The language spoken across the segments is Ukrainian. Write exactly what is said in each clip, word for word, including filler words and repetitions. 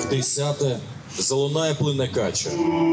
Десяте. Залунає плине кача.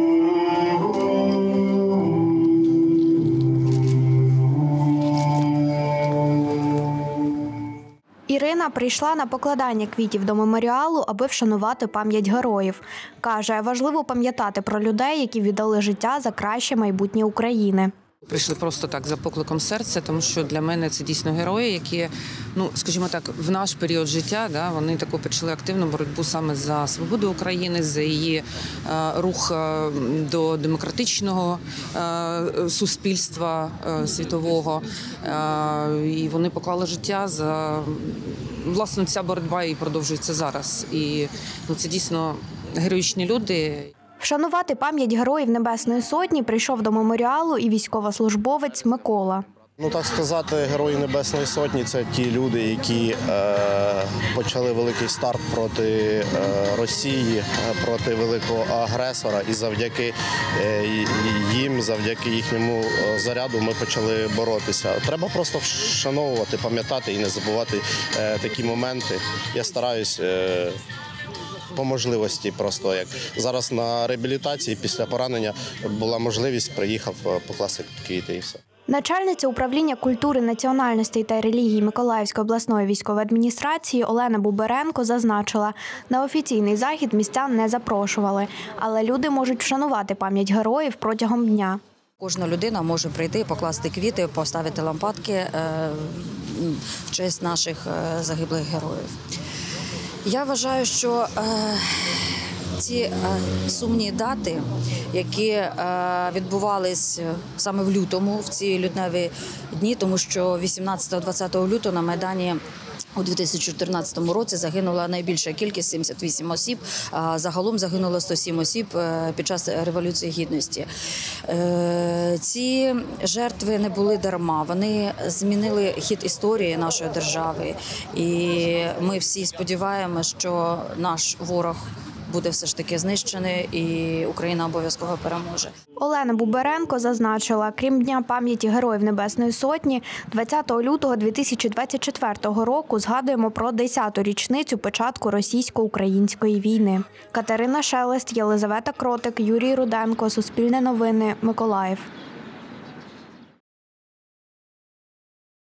Ірина прийшла на покладання квітів до меморіалу, аби вшанувати пам'ять героїв. Каже, важливо пам'ятати про людей, які віддали життя за краще майбутнє України. Прийшли просто так, за покликом серця, тому що для мене це дійсно герої, які, ну, скажімо так, в наш період життя, да, вони таку почали активну боротьбу саме за свободу України, за її е, рух е, до демократичного е, суспільства е, світового. Е, і вони поклали життя за, власне, ця боротьба і продовжується зараз. І ну, це дійсно героїчні люди. Вшанувати пам'ять героїв Небесної Сотні прийшов до меморіалу і військовослужбовець Микола. Ну, так сказати, Герої Небесної Сотні – це ті люди, які е, почали великий старт проти е, Росії, проти великого агресора. І завдяки е, їм, завдяки їхньому заряду ми почали боротися. Треба просто вшановувати, пам'ятати і не забувати е, такі моменти. Я стараюсь е, по можливості просто, як зараз на реабілітації після поранення була можливість, приїхав покласти квіти і все. Начальниця управління культури, національностей та релігій Миколаївської обласної військової адміністрації Олена Буберенко зазначила, на офіційний захід містян не запрошували, але люди можуть вшанувати пам'ять героїв протягом дня. Кожна людина може прийти, покласти квіти, поставити лампадки в честь наших загиблих героїв. Я вважаю, що е, ці е, сумні дати, які е, відбувались саме в лютому, в ці лютневі дні, тому що вісімнадцятого-двадцятого лютого на Майдані у дві тисячі чотирнадцятому році загинула найбільша кількість – сімдесят вісім осіб, а загалом загинуло сто сім осіб під час Революції Гідності. Ці жертви не були дарма, вони змінили хід історії нашої держави. І ми всі сподіваємося, що наш ворог буде все ж таки знищений і Україна обов'язково переможе. Олена Буберенко зазначила, крім Дня пам'яті Героїв Небесної Сотні, двадцятого лютого дві тисячі двадцять четвертого року згадуємо про десяту річницю початку російсько-української війни. Катерина Шелест, Єлизавета Кротик, Юрій Руденко, Суспільне новини, Миколаїв.